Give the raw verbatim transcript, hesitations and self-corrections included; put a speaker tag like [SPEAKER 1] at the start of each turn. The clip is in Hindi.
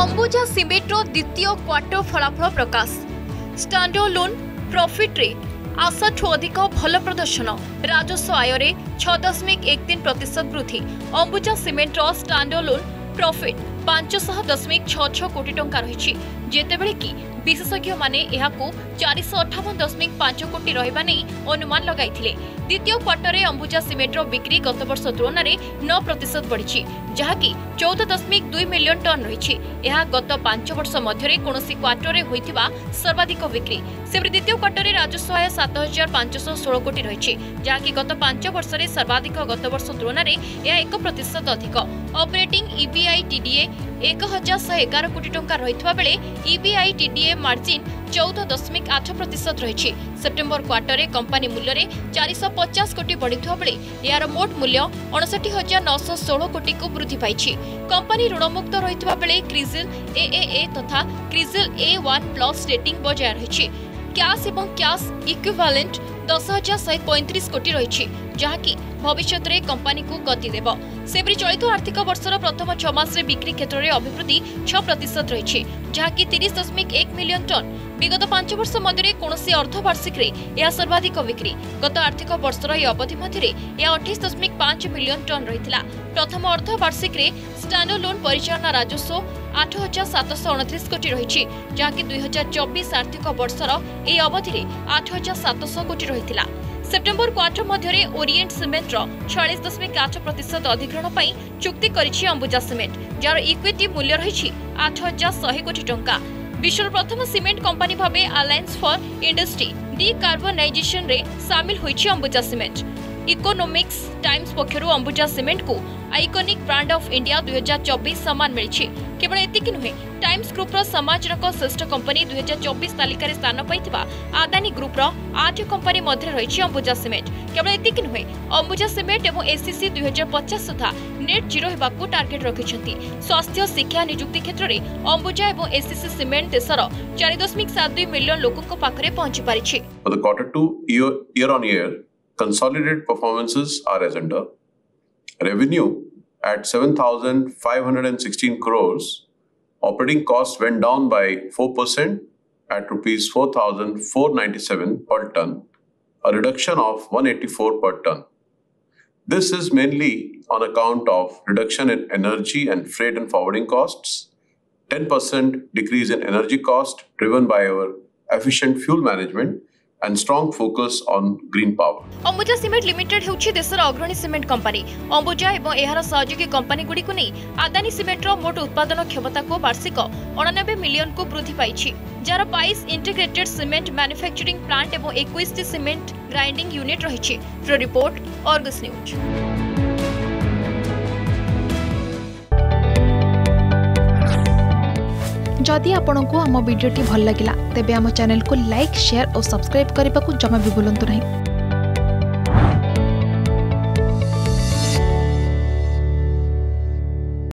[SPEAKER 1] अंबुजा सिमेंटर द्वितीय क्वार्टर फलाफल प्रकाश। स्टैंडअलोन प्रॉफिट रे आशाठू अधिक भल प्रदर्शन। राजस्व आय रे छह दशमिक एक तीन प्रतिशत वृद्धि। अंबुजा सिमेंटर स्टैंडअलोन प्रॉफिट पांच सौ दशमिक छह छह कोटी टंका रही, जेतेबेले कि विशेषज्ञ माने एहाकू चार सौ अठावन दशमिक पांच कोटी रहिबा नै अनुमान लगाइथिले। द्वितीय क्वार्टर में अंबुजा सिमेंटर बिक्री गत वर्ष तुलन में नौ प्रतिशत बढ़ी, जहाँकि चौदह दशमिक दुई मिलियन टन रही। यह गत पांच वर्ष मध्य कौनसी क्वार्टर में होइथिबा सर्वाधिक बिक्री। सेबरी द्वितीय क्वार्टर में राजस्व आय सात हजार पांच सौ षोल कोटी रही, जहाँकि गत पांच वर्ष में सर्वाधिक गत वर्ष तुलन में यह एक प्रतिशत अधिक। ऑपरेटिंग ईबीआई टीडीए एक हजार शहे एगार कोटी टंका रहितबा बेले ईबीआई टीडीए मार्जिन चौदह दशमिक आठ प्रतिशत रही। सेप्टेम्बर क्वार्टर में कंपनी मूल्य में चार सौ पचास कोटी बढ़िया बेले यार मोट मूल्य अड़सठ हजार नौ सौ षोल कोटी को वृद्धि पाई। कंपनी ऋणमुक्त रहितबा बेले क्रिजिल एएए तथा CRISIL A one plus rating बजाय रही। कैश एवं कैश इक्विवेलेंट दस हजार शहे पैंतीस कोटी रही, जहाँकि भविष्य में कंपनी को गति देव। सेबरी चलित आर्थिक वर्षर प्रथम छह मास बिक्री क्षेत्र में अभिवृद्धि छह प्रतिशत रही, जहाँकि तीस दशमिक एक मिलियन टन। विगत पांच वर्ष मध्य कौन अर्धवार्षिक यह सर्वाधिक बिक्री। गत आर्थिक वर्षर यह अवधि मध्य यह अठाईस दशमिक पांच मिलियन टन रही। प्रथम अर्धवार्षिक स्टैंडअलोन परिचालना राजस्व आठ हजार सात सौ अणतीस कोटी रही, जहाँकि दुई हजार चौबीस आर्थिक वर्षर यह अवधि आठ हजार सात सौ कोटी रही। सेप्टेम्बर क्वार्टर मध्य ओरिएंट सिमेंटर छियालीस दशमिक आठ प्रतिशत अधिग्रहण पर चुक्ति करिछि अंबुजा सिमेंट, जार इक्विटी मूल्य रही आठ हजार शहे कोटी टंका। विश्वर प्रथम सिमेंट कंपनी भावे अलायंस फॉर इंडस्ट्री डिकार्बनाइजेशन रे सामिल होइछि अंबुजा सिमेंट। इकोनॉमिक्स टाइम्स पक्षरु अंबुजा सिमेंट को आइकॉनिक ब्रांड ऑफ इंडिया दुई हजार चौबीस सम्मान मिली। केवल एतिक नुहे, टाइम्स ग्रुप समाजरक श्रेष्ठ कंपनी दुई हजार चौबीस तालिका स्थान पाइथिबा आदानी ग्रुप आठ कंपनी मध्य रही अंबुजा सिमेंट। केवल एतिक नुहे, अंबुजा सिमेंट और एसीसी दुई हजार पचास सुधा नेट जीरो होगाकू टार्गेट रखिछंती। स्वास्थ्य शिक्षा नियुक्ति क्षेत्र में अंबुजा और एसीसी सिमेंट देशर चार दशमिक सात दुई मिलियन लोकों पाखरे पहुंची पारिछि।
[SPEAKER 2] For the quarter two year year on year, consolidated performances are as under: revenue at seven thousand five hundred sixteen crores. Operating costs went down by four percent at rupees four thousand four hundred ninety-seven per ton, a reduction of one hundred eighty-four per ton. This is mainly on account of reduction in energy and freight and forwarding costs, ten percent decrease in energy cost driven by our efficient fuel management and strong focus on green power.
[SPEAKER 1] Ambuja cement limited होछि देशर अग्रणी सिमेंट कंपनी। अंबुजा एवं एहार सहयोगी कंपनी गुडी को नहीं आदानी सिमेंटर मोट उत्पादन क्षमता को वार्षिक अठानबे मिलियन को वृद्धि पाइछि, जार बाईस इंटीग्रेटेड सिमेंट मैन्युफैक्चरिंग प्लांट एवं इक्कीस सिमेंट ग्राइंडिंग यूनिट रहिछि। Bureau report Argus news.
[SPEAKER 3] जदि आपंक आम भिडी भल लगा तेब आम चैनल को लाइक शेयर और सब्सक्राइब करने को जमा भी भूलु नहीं।